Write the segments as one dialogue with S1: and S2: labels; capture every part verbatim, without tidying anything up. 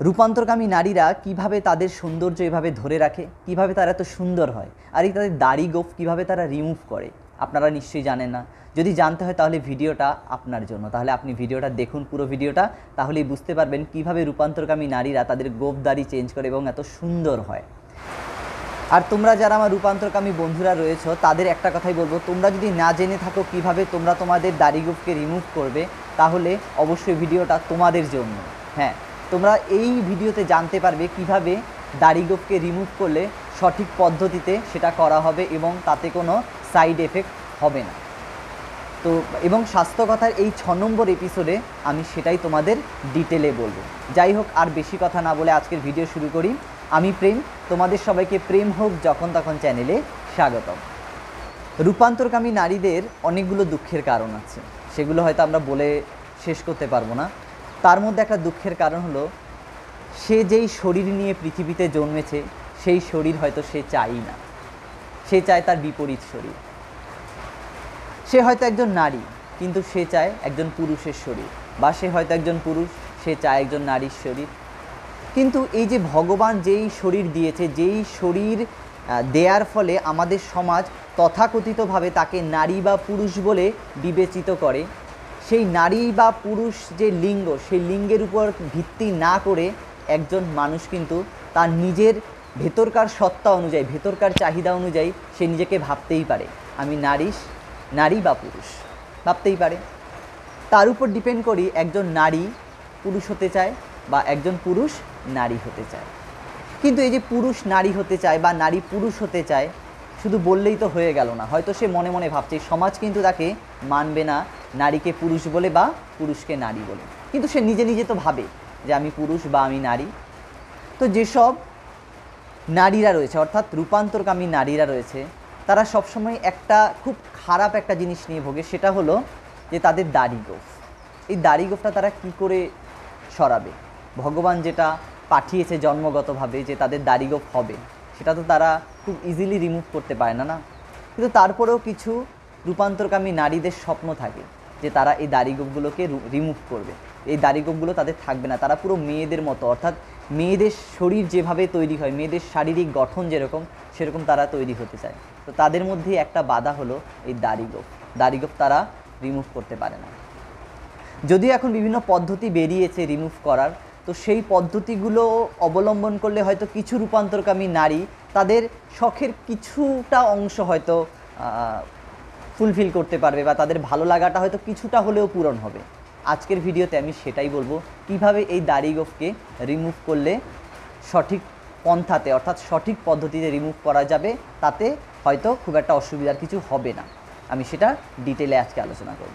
S1: রূপান্তরকামী নারীরা কিভাবে তাদের সৌন্দর্য এভাবে ধরে রাখে, কিভাবে তারা এত সুন্দর হয়, আর এই তাদের দাড়ি গোঁফ কীভাবে তারা রিমুভ করে, আপনারা নিশ্চয়ই জানেন না। যদি জানতে হয় তাহলে ভিডিওটা আপনার জন্য। তাহলে আপনি ভিডিওটা দেখুন, পুরো ভিডিওটা, তাহলেই বুঝতে পারবেন কিভাবে রূপান্তরকামী নারীরা তাদের গোঁফ দাড়ি চেঞ্জ করে এবং এত সুন্দর হয়। আর তোমরা যারা আমার রূপান্তরকামী বন্ধুরা রয়েছো তাদের একটা কথাই বলবো, তোমরা যদি না জেনে থাকো কিভাবে তোমরা তোমাদের দাড়ি গোঁফকে রিমুভ করবে, তাহলে অবশ্যই ভিডিওটা তোমাদের জন্য। হ্যাঁ, তোমরা এই ভিডিওতে জানতে পারবে কিভাবে দাড়ি গোঁফকে রিমুভ করলে সঠিক পদ্ধতিতে সেটা করা হবে এবং তাতে কোনো সাইড এফেক্ট হবে না। তো এবং স্বাস্থ্য কথার এই ছ নম্বর এপিসোডে আমি সেটাই তোমাদের ডিটেলে বলবো। যাই হোক, আর বেশি কথা না বলে আজকের ভিডিও শুরু করি। আমি প্রেম, তোমাদের সবাইকে প্রেম হোক যখন তখন চ্যানেলে স্বাগতম। রূপান্তরকামী নারীদের অনেকগুলো দুঃখের কারণ আছে, সেগুলো হয়তো আমরা বলে শেষ করতে পারবো না। তার মধ্যে একটা দুঃখের কারণ হলো, সে যেই শরীর নিয়ে পৃথিবীতে জন্মেছে সেই শরীর হয়তো সে চাই না, সে চায় তার বিপরীত শরীর। সে হয়তো একজন নারী কিন্তু সে চায় একজন পুরুষের শরীর, বা সে হয়তো একজন পুরুষ, সে চায় একজন নারীর শরীর। কিন্তু এই যে ভগবান যেই শরীর দিয়েছে, যেই শরীর দেওয়ার ফলে আমাদের সমাজ তথাকথিতভাবে তাকে নারী বা পুরুষ বলে বিবেচিত করে, সেই নারী বা পুরুষ যে লিঙ্গ, সেই লিঙ্গের উপর ভিত্তি না করে একজন মানুষ কিন্তু তার নিজের ভেতরকার সত্তা অনুযায়ী, ভেতরকার চাহিদা অনুযায়ী সে নিজেকে ভাবতেই পারে আমি নারী নারী বা পুরুষ, ভাবতেই পারে। তার উপর ডিপেন্ড করি একজন নারী পুরুষ হতে চায় বা একজন পুরুষ নারী হতে চায়। কিন্তু এই যে পুরুষ নারী হতে চায় বা নারী পুরুষ হতে চায়, শুধু বললেই তো হয়ে গেল না। হয়তো সে মনে মনে ভাবছে সমাজ কিন্তু তাকে মানবে না নারীকে পুরুষ বলে বা পুরুষকে নারী বলে, কিন্তু সে নিজে নিজে তো ভাবে যে আমি পুরুষ বা আমি নারী। তো যেসব নারীরা রয়েছে, অর্থাৎ রূপান্তরকামী নারীরা রয়েছে, তারা সবসময় একটা খুব খারাপ একটা জিনিস নিয়ে ভোগে, সেটা হলো যে তাদের দাড়ি গোঁফ। এই দাড়ি গোঁফটা তারা কী করে সরাবে? ভগবান যেটা পাঠিয়েছে জন্মগতভাবে যে তাদের দাড়ি গোঁফ হবে, সেটা তো তারা খুব ইজিলি রিমুভ করতে পারে না না কিন্তু তারপরেও কিছু রূপান্তরকামী নারীদের স্বপ্ন থাকে যে তারা এই দাড়ি গোঁফগুলোকে রিমুভ করবে, এই দাড়ি গোঁফগুলো তাদের থাকবে না, তারা পুরো মেয়েদের মতো, অর্থাৎ মেয়েদের শরীর যেভাবে তৈরি হয়, মেয়েদের শারীরিক গঠন যেরকম, সেরকম তারা তৈরি হতে চায়। তো তাদের মধ্যেই একটা বাধা হলো এই দাড়ি গোঁফ। দাড়ি গোঁফ তারা রিমুভ করতে পারে না। যদিও এখন বিভিন্ন পদ্ধতি বেরিয়েছে রিমুভ করার, তো সেই পদ্ধতিগুলো অবলম্বন করলে হয়তো কিছু রূপান্তরকামী নারী তাদের শখের কিছুটা অংশ হয়তো ফুলফিল করতে পারবে বা তাদের ভালো লাগাটা হয়তো কিছুটা হলেও পূরণ হবে। আজকের ভিডিওতে আমি সেটাই বলবো, কিভাবে এই দাড়ি গোঁফকে রিমুভ করলে সঠিক পন্থাতে, অর্থাৎ সঠিক পদ্ধতিতে রিমুভ করা যাবে, তাতে হয়তো খুব একটা অসুবিধার কিছু হবে না। আমি সেটা ডিটেলে আজকে আলোচনা করব।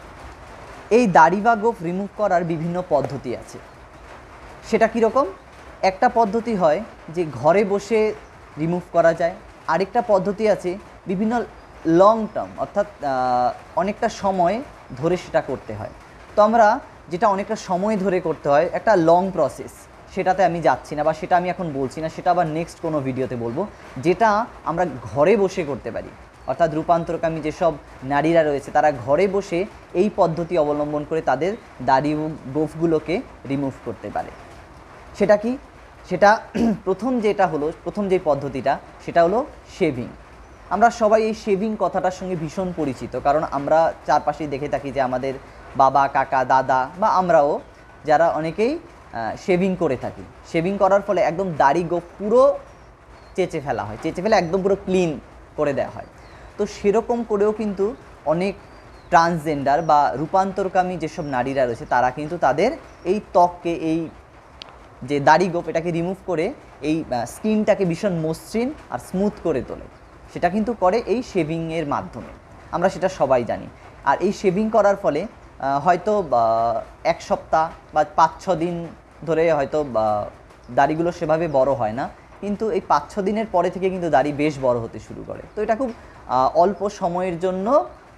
S1: এই দাড়ি বা গোঁফ রিমুভ করার বিভিন্ন পদ্ধতি আছে। সেটা কীরকম? একটা পদ্ধতি হয় যে ঘরে বসে রিমুভ করা যায়, আরেকটা পদ্ধতি আছে বিভিন্ন লং টার্ম, অর্থাৎ অনেকটা সময় ধরে সেটা করতে হয়। তো আমরা যেটা অনেকটা সময় ধরে করতে হয়, একটা লং প্রসেস, সেটাতে আমি যাচ্ছি না বা সেটা আমি এখন বলছি না, সেটা আবার নেক্সট কোনো ভিডিওতে বলবো। যেটা আমরা ঘরে বসে করতে পারি, অর্থাৎ রূপান্তরকামী যেসব নারীরা রয়েছে তারা ঘরে বসে এই পদ্ধতি অবলম্বন করে তাদের দাড়ি গোঁফগুলোকে রিমুভ করতে পারে। সেটা কি? সেটা প্রথম যেটা হলো, প্রথম যে পদ্ধতিটা সেটা হলো শেভিং। আমরা সবাই এই শেভিং কথাটার সঙ্গে ভীষণ পরিচিত, কারণ আমরা চারপাশেই দেখে থাকি যে আমাদের বাবা, কাকা, দাদা বা আমরাও যারা অনেকেই শেভিং করে থাকি। শেভিং করার ফলে একদম দাড়ি গোঁফ পুরো চেঁচে ফেলা হয়, চেঁচে ফেলে একদম পুরো ক্লিন করে দেওয়া হয়। তো সেরকম করেও কিন্তু অনেক ট্রান্সজেন্ডার বা রূপান্তরকামী যেসব নারীরা রয়েছে তারা কিন্তু তাদের এই ত্বককে, এই যে দাড়ি গোঁফ, এটাকে রিমুভ করে এই স্কিনটাকে ভীষণ মসৃণ আর স্মুথ করে তোলে। সেটা কিন্তু করে এই শেভিংয়ের মাধ্যমে, আমরা সেটা সবাই জানি। আর এই শেভিং করার ফলে হয়তো এক সপ্তাহ বা পাঁচ ছ দিন ধরে হয়তো দাড়িগুলো সেভাবে বড় হয় না, কিন্তু এই পাঁচ ছ দিনের পরে থেকে কিন্তু দাড়ি বেশ বড় হতে শুরু করে। তো এটা খুব অল্প সময়ের জন্য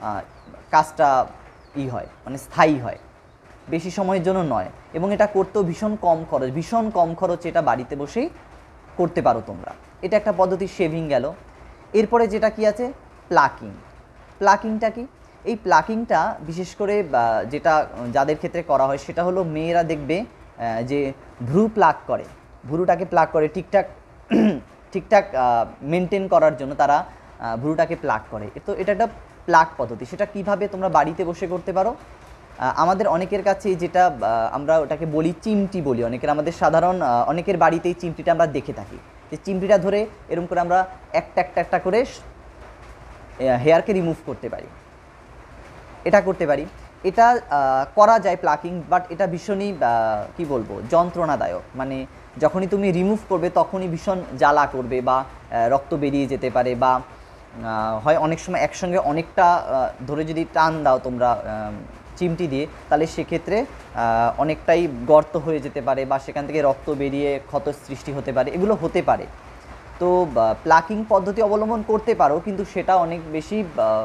S1: কাজটা ই হয়, মানে স্থায়ী হয়, বেশি সময়ের জন্য নয়। এবং এটা করতেও ভীষণ কম খরচ, ভীষণ কম খরচ, এটা বাড়িতে বসেই করতে পারো তোমরা। এটা একটা পদ্ধতি, শেভিং গেল। এরপরে যেটা কি আছে, প্লাকিং। প্লাকিংটা কি? এই প্লাকিংটা বিশেষ করে যেটা যাদের ক্ষেত্রে করা হয় সেটা হলো মেয়েরা দেখবে যে ভ্রু প্লাক করে, ভ্রুটাকে প্লাক করে ঠিকঠাক ঠিকঠাক মেনটেন করার জন্য তারা ভ্রুটাকে প্লাক করে। তো এটা একটা প্লাক পদ্ধতি। সেটা কিভাবে তোমরা বাড়িতে বসে করতে পারো? আমাদের অনেকের কাছে যেটা আমরা ওটাকে বলি চিমটি বলি, অনেকের আমাদের সাধারণ অনেকের বাড়িতেই চিমটিটা আমরা দেখে থাকি, যে চিমটিটা ধরে এরকম করে আমরা একটা একটা একটা করে হেয়ারকে রিমুভ করতে পারি, এটা করতে পারি। এটা করা যায় প্লাকিং, বাট এটা ভীষণই কি বলবো যন্ত্রণাদায়ক। মানে যখনই তুমি রিমুভ করবে তখনই ভীষণ জ্বালা করবে বা রক্ত বেরিয়ে যেতে পারে, বা হয় অনেক সময় একসঙ্গে অনেকটা ধরে যদি টান দাও তোমরা চিমটি দিয়ে, তাহলে সেক্ষেত্রে অনেকটাই গর্ত হয়ে যেতে পারে বা সেখান থেকে রক্ত বেরিয়ে ক্ষত সৃষ্টি হতে পারে, এগুলো হতে পারে। তো প্লাকিং পদ্ধতি অবলম্বন করতে পারো, কিন্তু সেটা অনেক বেশি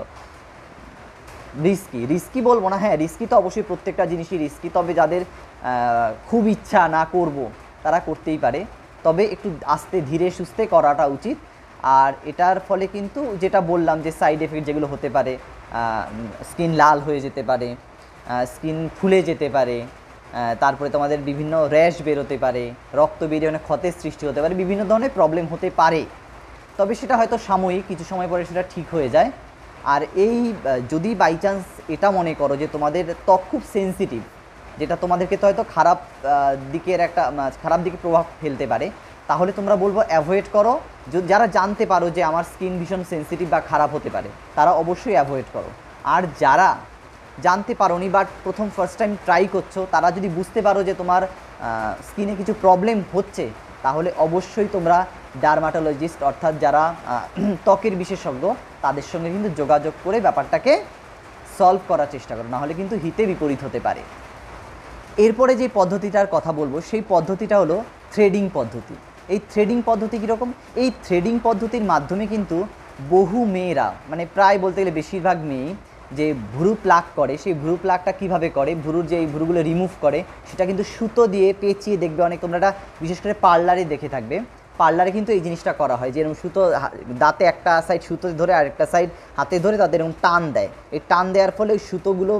S1: রিস্কি। রিস্কি বলবো না, হ্যাঁ রিস্কি তো অবশ্যই, প্রত্যেকটা জিনিসই রিস্কি। তবে যাদের খুব ইচ্ছা না করব তারা করতেই পারে, তবে একটু আস্তে ধীরে সুস্থে করাটা উচিত। আর এটার ফলে কিন্তু যেটা বললাম যে সাইড এফেক্ট যেগুলো হতে পারে, স্কিন লাল হয়ে যেতে পারে, স্কিন ফুলে যেতে পারে, তারপরে তোমাদের বিভিন্ন র্যাশ বেরোতে পারে, রক্ত বেরিয়ে অনেক ক্ষতের সৃষ্টি হতে পারে, বিভিন্ন ধরনের প্রবলেম হতে পারে। তবে সেটা হয়তো সাময়িক, কিছু সময় পরে সেটা ঠিক হয়ে যায়। আর এই যদি বাই চান্স এটা মনে করো যে তোমাদের ত্বক খুব সেন্সিটিভ, যেটা তোমাদেরকে তো হয়তো খারাপ দিকের একটা খারাপ দিকে প্রভাব ফেলতে পারে, তাহলে তোমরা বলবো অ্যাভয়েড করো। যারা জানতে পারো যে আমার স্কিন ভীষণ সেন্সিটিভ বা খারাপ হতে পারে, তারা অবশ্যই অ্যাভয়েড করো। আর যারা জানতে পারো নি বাট প্রথম ফার্স্ট টাইম ট্রাই করছো, তারা যদি বুঝতে পারো যে তোমার স্কিনে কিছু প্রবলেম হচ্ছে, তাহলে অবশ্যই তোমরা ডার্মাটোলজিস্ট অর্থাৎ যারা ত্বকের বিশেষজ্ঞ তাদের সঙ্গে কিন্তু যোগাযোগ করে ব্যাপারটাকে সলভ করার চেষ্টা করো, নাহলে কিন্তু হিতে বিপরীত হতে পারে। এরপরে যে পদ্ধতিটার কথা বলবো সেই পদ্ধতিটা হলো থ্রেডিং পদ্ধতি। এই থ্রেডিং পদ্ধতি কীরকম? এই থ্রেডিং পদ্ধতির মাধ্যমে কিন্তু বহু মেয়েরা, মানে প্রায় বলতে গেলে বেশিরভাগ মেয়েই যে ভ্রু প্লাক করে, সেই ভ্রু প্লাকটা কীভাবে করে, ভ্রুর যে এই ভ্রুগুলো রিমুভ করে, সেটা কিন্তু সুতো দিয়ে পেঁচিয়ে, দেখবে অনেক তোমরা এটা বিশেষ করে পার্লারে দেখে থাকবে, পার্লারে কিন্তু এই জিনিসটা করা হয় যে এরকম সুতো দাঁতে একটা সাইড সুতো ধরে আর একটা সাইড হাতে ধরে তাদের এরকম টান দেয়। এই টান দেওয়ার ফলে ওই সুতোগুলো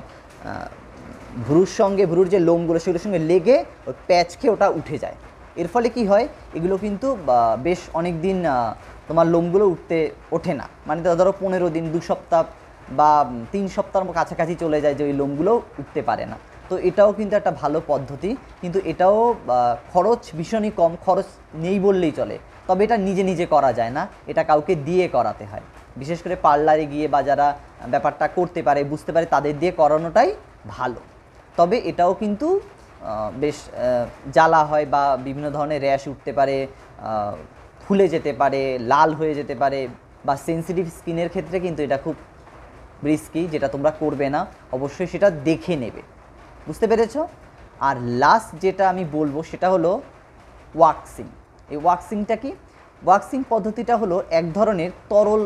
S1: ভ্রুর সঙ্গে, ভ্রুর যে লোমগুলো সেগুলোর সঙ্গে লেগে ওই প্যাচ খেয়ে ওটা উঠে যায়। এর ফলে কি হয়, এগুলো কিন্তু বেশ অনেক দিন তোমার লোমগুলো উঠতে ওঠে না, মানে ধরো পনেরো দিন, দু সপ্তাহ বা তিন সপ্তাহের কাছাকাছি চলে যায় যে ওই লোমগুলো উঠতে পারে না। তো এটাও কিন্তু একটা ভালো পদ্ধতি, কিন্তু এটাও খরচ ভীষণই কম, খরচ নেই বললেই চলে। তবে এটা নিজে নিজে করা যায় না, এটা কাউকে দিয়ে করাতে হয়। বিশেষ করে পার্লারে গিয়ে বা যারা ব্যাপারটা করতে পারে, বুঝতে পারে, তাদের দিয়ে করানোটাই ভালো। তবে এটাও কিন্তু বেশ জ্বালা হয় বা বিভিন্ন ধরনের র্যাশ উঠতে পারে, ফুলে যেতে পারে, লাল হয়ে যেতে পারে, বা সেন্সিটিভ স্কিনের ক্ষেত্রে কিন্তু এটা খুব রিস্কি, যেটা তোমরা করবে না, অবশ্যই সেটা দেখে নেবে। বুঝতে পেরেছো? আর লাস্ট যেটা আমি বলবো সেটা হলো ওয়াক্সিং। এই ওয়াক্সিংটা কি? ওয়াক্সিং পদ্ধতিটা হলো এক ধরনের তরল,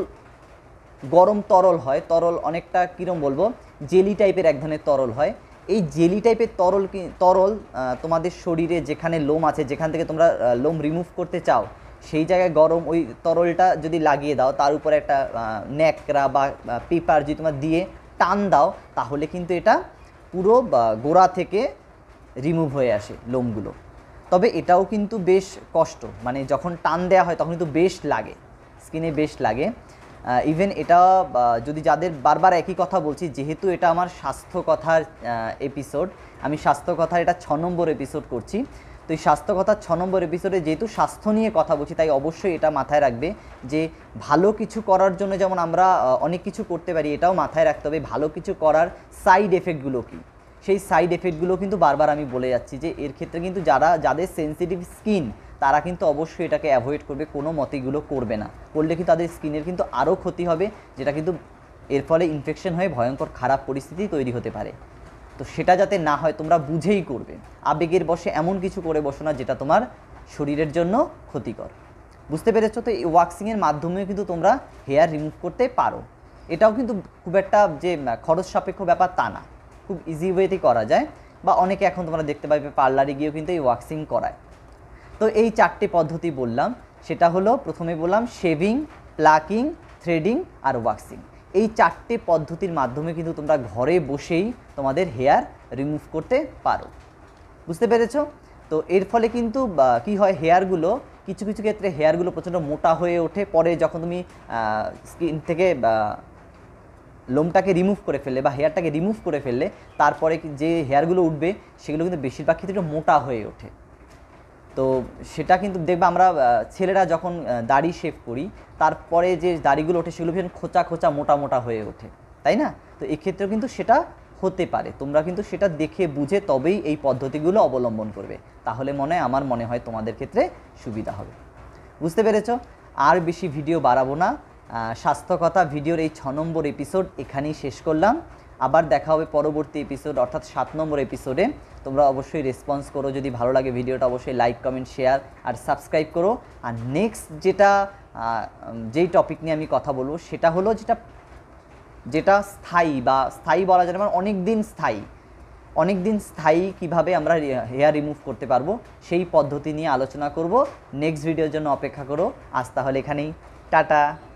S1: গরম তরল হয়, তরল অনেকটা কীরকম বলবো, জেলি টাইপের এক ধরনের তরল হয়। এই জেলি টাইপের তরল কি তরল তোমাদের শরীরে যেখানে লোম আছে, যেখান থেকে তোমরা লোম রিমুভ করতে চাও, সেই জায়গায় গরম ওই তরলটা যদি লাগিয়ে দাও, তার উপরে একটা ন্যাকড়া বা পেপার যদি তোমরা দিয়ে টান দাও, তাহলে কিন্তু এটা পুরো গোড়া থেকে রিমুভ হয়ে আসে লোমগুলো। তবে এটাও কিন্তু বেশ কষ্ট, মানে যখন টান দেওয়া হয় তখন কিন্তু বেশ লাগে, স্কিনে বেশ লাগে। ইভেন এটা যদি যাদের, বারবার একই কথা বলছি, যেহেতু এটা আমার স্বাস্থ্য কথার এপিসোড, আমি স্বাস্থ্য কথার এটা ছ নম্বর এপিসোড করছি, তো এই স্বাস্থ্য কথার ছ নম্বর এপিসোডে যেহেতু স্বাস্থ্য নিয়ে কথা বলছি, তাই অবশ্যই এটা মাথায় রাখবে যে ভালো কিছু করার জন্য যেমন আমরা অনেক কিছু করতে পারি, এটাও মাথায় রাখতে হবে ভালো কিছু করার সাইড এফেক্টগুলো কী। সেই সাইড এফেক্টগুলো কিন্তু বারবার আমি বলে যাচ্ছি যে এর ক্ষেত্রে কিন্তু যারা, যাদের সেন্সিটিভ স্কিন, তারা কিন্তু অবশ্যই এটাকে অ্যাভয়েড করবে, কোনো মতেগুলো করবে না, করলে কিন্তু তাদের স্কিনের কিন্তু আরও ক্ষতি হবে, যেটা কিন্তু এর ফলে ইনফেকশন হয়ে ভয়ঙ্কর খারাপ পরিস্থিতি তৈরি হতে পারে। তো সেটা যাতে না হয় তোমরা বুঝেই করবে, আবেগের বশে এমন কিছু করে বসো না যেটা তোমার শরীরের জন্য ক্ষতিকর। বুঝতে পেরেছো? তো এই ওয়াক্সিংয়ের মাধ্যমেও কিন্তু তোমরা হেয়ার রিমুভ করতে পারো। এটাও কিন্তু খুব একটা যে খরচ সাপেক্ষ ব্যাপার তা না, খুব ইজি ওয়েতেই করা যায়, বা অনেকে এখন তোমরা দেখতে পাবে পার্লারে গিয়েও কিন্তু এই ওয়াক্সিং করায়। তো এই চারটে পদ্ধতি বললাম, সেটা হলো প্রথমে বললাম শেভিং, প্লাকিং, থ্রেডিং আর ওয়াক্সিং। এই চারটে পদ্ধতির মাধ্যমে কিন্তু তোমরা ঘরে বসেই তোমাদের হেয়ার রিমুভ করতে পারো। বুঝতে পেরেছো? তো এর ফলে কিন্তু কি হয়, হেয়ারগুলো কিছু কিছু ক্ষেত্রে হেয়ারগুলো প্রচণ্ড মোটা হয়ে ওঠে। পরে যখন তুমি স্কিন থেকে লোমটাকে রিমুভ করে ফেললে বা হেয়ারটাকে রিমুভ করে ফেললে, তারপরে যে হেয়ারগুলো উঠবে সেগুলো কিন্তু বেশিরভাগ ক্ষেত্রে একটু মোটা হয়ে ওঠে। তো সেটা কিন্তু দেখবে আমরা ছেলেরা যখন দাড়ি শেভ করি তারপরে যে দাড়িগুলো ওঠে সেগুলো ভীষণ খোঁচা খোঁচা মোটা মোটা হয়ে ওঠে, তাই না? তো এক্ষেত্রেও কিন্তু সেটা হতে পারে। তোমরা কিন্তু সেটা দেখে বুঝে তবেই এই পদ্ধতিগুলো অবলম্বন করবে, তাহলে মনে হয় আমার মনে হয় তোমাদের ক্ষেত্রে সুবিধা হবে। বুঝতে পেরেছো? আর বেশি ভিডিও বাড়াবো না, স্বাস্থ্যকথা ভিডিওর এই ছ নম্বর এপিসোড এখানেই শেষ করলাম। আবার দেখা হবে পরবর্তী এপিসোড অর্থাৎ সাত নম্বর এপিসোডে। তোমরা অবশ্যই রেসপন্স করো, যদি ভালো লাগে ভিডিওটা অবশ্যই লাইক কমেন্ট শেয়ার আর সাবস্ক্রাইব করো। আর নেক্সট যেটা যেই টপিক নিয়ে আমি কথা বলবো সেটা হলো যেটা যেটা স্থায়ী বা স্থায়ী বলা যায়, মানে অনেক দিন স্থায়ী অনেক দিন স্থায়ী কীভাবে আমরা হেয়ার রিমুভ করতে পারবো সেই পদ্ধতি নিয়ে আলোচনা করব। নেক্সট ভিডিওর জন্য অপেক্ষা করো। আজ তাহলে এখানেই, টাটা।